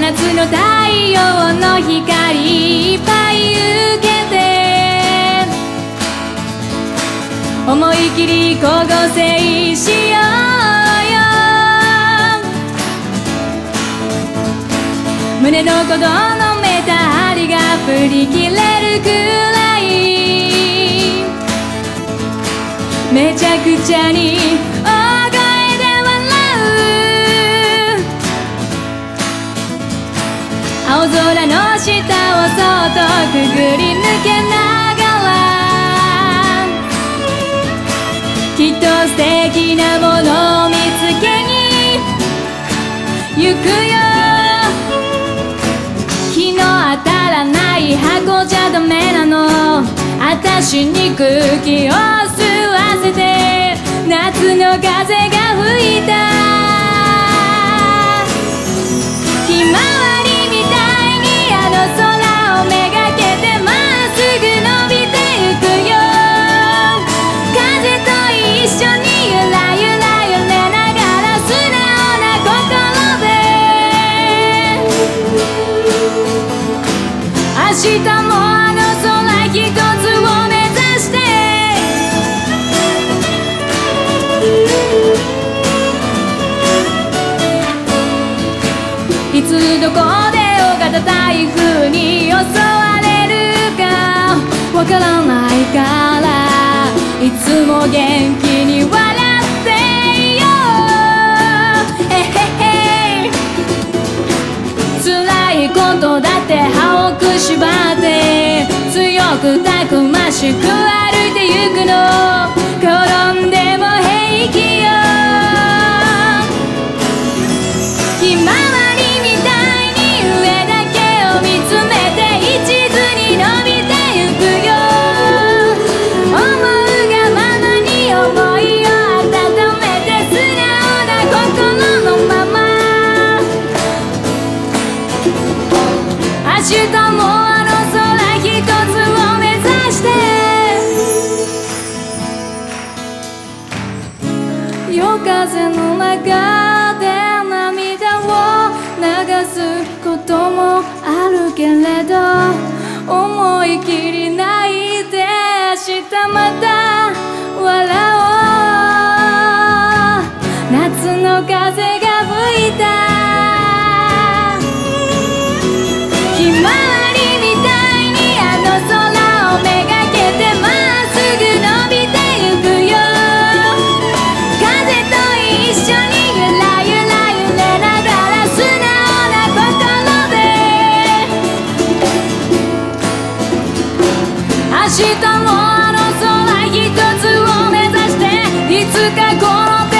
真夏の太陽の光いっぱい受けて思い切り光合成しようよ。胸の鼓動のメタ針が振り切れるくらいめちゃくちゃに大声で笑う。青空の下をそっとくぐり抜けながらきっと素敵なものを見つけに行くよ。日の当たらない箱じゃダメなの。私に空気を吸わせて夏の風が吹いたひまわりみたいにあの空をめがけてまっすぐ伸びてゆくよ。風と一緒にゆらゆら揺れながら素直な心で明日もあの空一つを目指していつどこで大型台風に襲われるかわからないからいつも元気に笑っていよう。へへへ辛いことだって歯をくしばって強くたくましく歩いてゆくの。転んでも平気よ。ひまわりみたいに上だけを見つめて一途に伸びてゆくよ。思うがままに思いを温めて素直な心のまま明日もあの空一つを目指して夜風の中で涙を流すこともあるけれど思い切り泣いて明日また笑おう。夏の風が吹いたひまわりみたいにあの空をめがけてまっすぐ伸びてゆくよ。風と一緒にゆらゆら揺れながら素直な心で明日もあの空一つを目指していつかこの